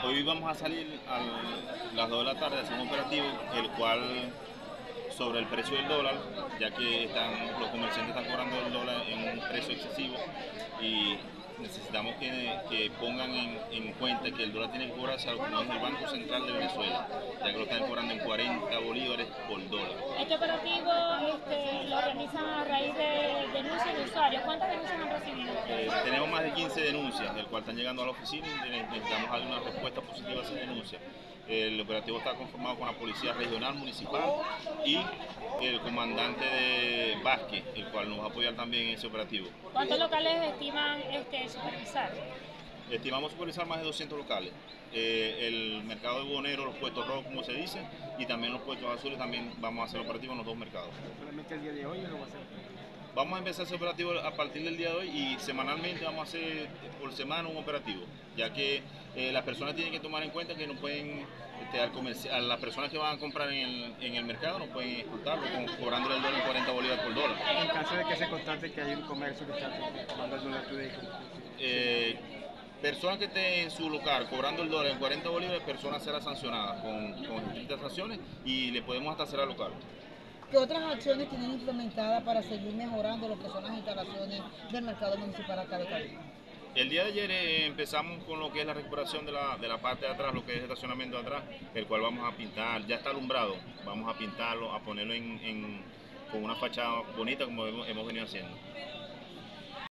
Hoy vamos a salir a las 2 de la tarde a hacer un operativo, el cual sobre el precio del dólar, ya que los comerciantes están cobrando el dólar en un precio excesivo y necesitamos que pongan en cuenta que el dólar tiene que cobrarse a lo que no es el Banco Central de Venezuela, ya que lo están cobrando en 40 bolívares por dólar. Este operativo lo organizan a raíz de denuncias de usuarios. ¿Cuántas denuncias han recibido ustedes? Tenemos más de 15 denuncias, del cual están llegando a la oficina y necesitamos alguna respuesta positiva a esas denuncias. El operativo está conformado con la Policía Regional, Municipal y el comandante de Vázquez, el cual nos va a apoyar también en ese operativo. ¿Cuántos locales estiman supervisar? Estimamos supervisar más de 200 locales. El mercado de Bonero, los puestos rojos, como se dice, y también los puestos azules, también vamos a hacer operativo en los dos mercados. ¿Solamente el día de hoy o lo va a hacer? Vamos a empezar ese operativo a partir del día de hoy y semanalmente vamos a hacer por semana un operativo, ya que las personas tienen que tomar en cuenta que no pueden, a las personas que van a comprar en el mercado no pueden escultarlo cobrándole el dólar en 40 bolívares por dólar. En caso de que se constate que hay un comercio que está tomando el dólar, Personas que estén en su local cobrando el dólar en 40 bolívares, personas serán sancionadas con estrictas sanciones y le podemos hasta cerrar el local. ¿Qué otras acciones tienen implementadas para seguir mejorando lo que son las instalaciones del mercado municipal acá de Cali? El día de ayer empezamos con lo que es la recuperación de la parte de atrás, lo que es el estacionamiento de atrás, el cual vamos a pintar, ya está alumbrado, vamos a pintarlo, a ponerlo con una fachada bonita como hemos venido haciendo.